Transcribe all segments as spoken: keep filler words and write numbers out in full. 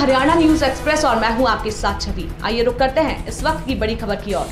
Haryana news express और मैं हूं आपके साथ छवि। आइए रुक करते हैं इस वक्त की बड़ी खबर की ओर।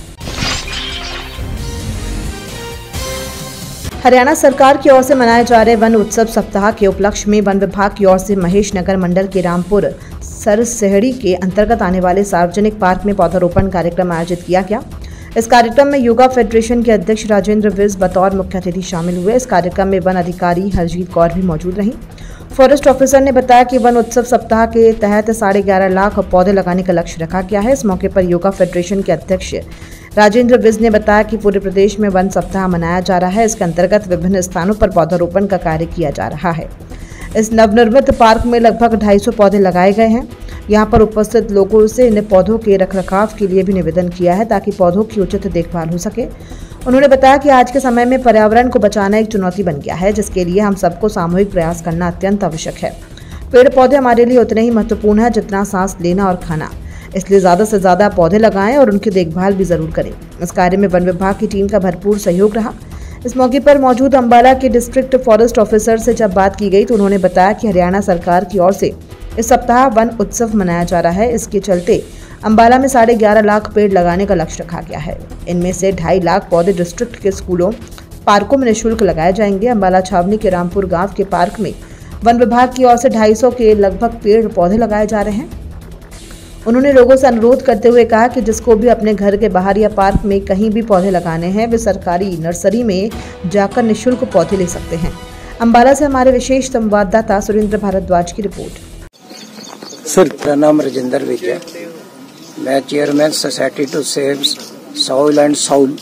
हरियाणा सरकार की ओर से मनाए जा रहे वन उत्सव सप्ताह के उपलक्ष्य में वन विभाग की ओर से महेश नगर मंडल के रामपुर सरसेहड़ी के अंतर्गत आने वाले सार्वजनिक पार्क में पौधारोपण कार्यक्रम आयोजित किया गया। इस कार्यक्रम में योगा फेडरेशन के अध्यक्ष राजेंद्र विज बतौर मुख्य अतिथि शामिल हुए। इस कार्यक्रम में वन अधिकारी हरजीत कौर भी मौजूद रहीं। फॉरेस्ट ऑफिसर ने बताया कि वन उत्सव सप्ताह के तहत साढ़े ग्यारह लाख पौधे लगाने का लक्ष्य रखा गया है। इस मौके पर योगा फेडरेशन के अध्यक्ष राजेंद्र विज ने बताया कि पूरे प्रदेश में वन सप्ताह मनाया जा रहा है। इसके अंतर्गत विभिन्न स्थानों पर पौधारोपण का कार्य किया जा रहा है। इस नवनिर्मित पार्क में लगभग ढाई सौ पौधे लगाए गए हैं। यहाँ पर उपस्थित लोगों से इन पौधों के रखरखाव के लिए भी निवेदन किया है ताकि पौधों की उचित देखभाल हो सके। उन्होंने बताया कि आज के समय में पर्यावरण को बचाना एक चुनौती बन गया है, जिसके लिए हम सबको सामूहिक प्रयास करना अत्यंत आवश्यक है। पेड़ पौधे हमारे लिए उतने ही महत्वपूर्ण है जितना सांस लेना और खाना, इसलिए ज़्यादा से ज़्यादा पौधे लगाएं और उनकी देखभाल भी ज़रूर करें। इस कार्य में वन विभाग की टीम का भरपूर सहयोग रहा। इस मौके पर मौजूद अंबाला के डिस्ट्रिक्ट फॉरेस्ट ऑफिसर से जब बात की गई तो उन्होंने बताया कि हरियाणा सरकार की ओर से इस सप्ताह वन उत्सव मनाया जा रहा है। इसके चलते अंबाला में साढ़े ग्यारह लाख पेड़ लगाने का लक्ष्य रखा गया है। इनमें से ढाई लाख पौधे डिस्ट्रिक्ट के स्कूलों, पार्कों में निःशुल्क लगाए जाएंगे। अंबाला छावनी के रामपुर गाँव के पार्क में वन विभाग की ओर से ढाई सौ के लगभग पेड़ पौधे लगाए जा रहे हैं। उन्होंने लोगों से अनुरोध करते हुए कहा कि जिसको भी अपने घर के बाहर या पार्क में कहीं भी पौधे लगाने हैं वे सरकारी नर्सरी में जाकर निःशुल्क पौधे ले सकते हैं। अंबाला से हमारे विशेष संवाददाता सुरेंद्र भारद्वाज की रिपोर्ट। सर, मेरा नाम राजेंद्र विज है। मैं chairman society to save soil and soul,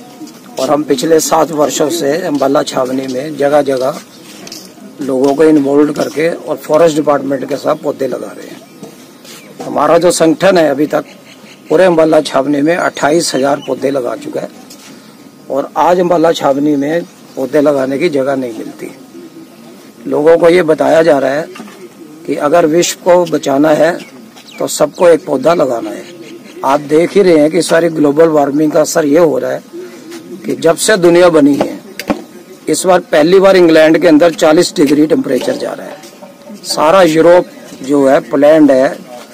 और हम पिछले सात वर्षों से अंबाला छावनी में जगह जगह लोगों को इन्वॉल्व करके और फॉरेस्ट डिपार्टमेंट के साथ पौधे लगा रहे हैं। हमारा जो संगठन है अभी तक पूरे अंबाला छावनी में अट्ठाईस हजार पौधे लगा चुका है, और आज अंबाला छावनी में पौधे लगाने की जगह नहीं मिलती। लोगों को ये बताया जा रहा है कि अगर विश्व को बचाना है तो सबको एक पौधा लगाना है। आप देख ही रहे हैं कि सारी ग्लोबल वार्मिंग का असर ये हो रहा है कि जब से दुनिया बनी है इस बार पहली बार इंग्लैंड के अंदर चालीस डिग्री टेम्परेचर जा रहा है। सारा यूरोप जो है, पोलैंड है,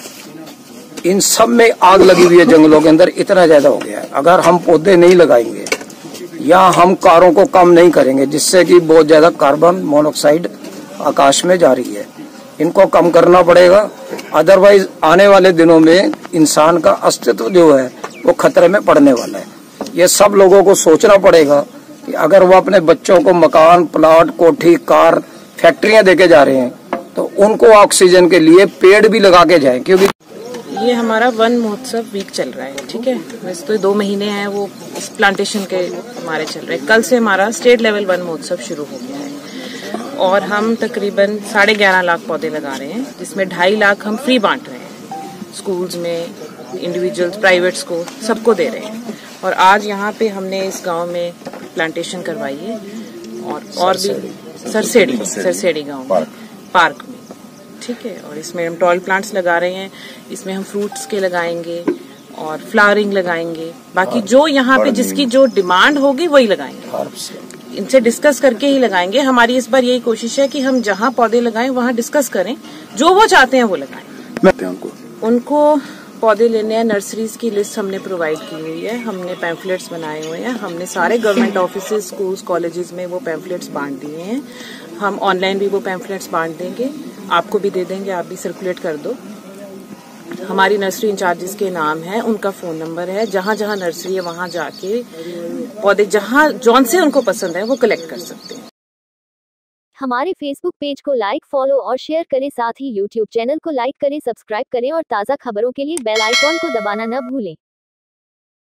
इन सब में आग लगी हुई है जंगलों के अंदर, इतना ज्यादा हो गया है। अगर हम पौधे नहीं लगाएंगे या हम कारों को कम नहीं करेंगे, जिससे कि बहुत ज्यादा कार्बन मोनोऑक्साइड आकाश में जा रही है, इनको कम करना पड़ेगा। अदरवाइज आने वाले दिनों में इंसान का अस्तित्व जो है वो खतरे में पड़ने वाला है। ये सब लोगों को सोचना पड़ेगा कि अगर वो अपने बच्चों को मकान, प्लॉट, कोठी, कार, फैक्ट्रियां देके जा रहे हैं तो उनको ऑक्सीजन के लिए पेड़ भी लगा के जाएं, क्योंकि ये हमारा वन महोत्सव वीक चल रहा है। ठीक है, वैसे तो दो महीने हैं वो इस प्लांटेशन के हमारे चल रहे हैं। कल से हमारा स्टेट लेवल वन महोत्सव शुरू हो गया है और हम तकरीबन साढ़े ग्यारह लाख पौधे लगा रहे हैं, जिसमें ढाई लाख हम फ्री बांट रहे हैं स्कूल्स में, इंडिविजुअल्स, प्राइवेट्स को, सबको दे रहे हैं। और आज यहाँ पे हमने इस गांव में प्लांटेशन करवाई है और और भी सरसेड़ी सरसेड़ी गाँव में पार्क में। ठीक है, और इसमें हम टॉल प्लांट्स लगा रहे हैं। इसमें हम फ्रूट्स के लगाएंगे और फ्लावरिंग लगाएंगे। बाकी जो यहाँ पे जिसकी जो डिमांड होगी वही लगाएंगे। इनसे डिस्कस करके ही लगाएंगे। हमारी इस बार यही कोशिश है कि हम जहाँ पौधे लगाएं वहाँ डिस्कस करें, जो वो चाहते हैं वो लगाएं। उनको पौधे लेने हैं, नर्सरीज की लिस्ट हमने प्रोवाइड की हुई है। हमने पैम्फलेट्स बनाए हुए हैं। हमने सारे गवर्नमेंट ऑफिसेज, स्कूल्स, कॉलेजेस में वो पैम्फलेट्स बांट दिए हैं। हम ऑनलाइन भी वो पैम्फलेट्स बांट देंगे, आपको भी दे देंगे, आप भी सर्कुलेट कर दो। हमारी नर्सरी इंचार्जेस के नाम है, उनका फोन नंबर है। जहां जहां नर्सरी है वहां जाके पौधे जहां जौन से उनको पसंद है वो कलेक्ट कर सकते हैं। हमारे फेसबुक पेज को लाइक, फॉलो और शेयर करें। साथ ही यूट्यूब चैनल को लाइक करें, सब्सक्राइब करें और ताज़ा खबरों के लिए बेल आइकॉन को दबाना न भूलें।